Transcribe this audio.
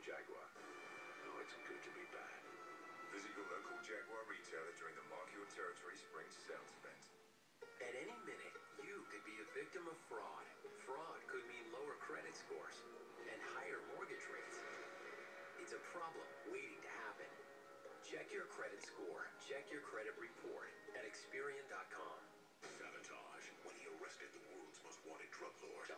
Jaguar. Oh, it's good to be back. Visit your local Jaguar retailer during the Mark Your Territory Spring Sales event. At any minute, you could be a victim of fraud. Fraud could mean lower credit scores and higher mortgage rates. It's a problem waiting to happen. Check your credit score. Check your credit report at Experian.com. Sabotage. When he arrested the world's most wanted drug lord.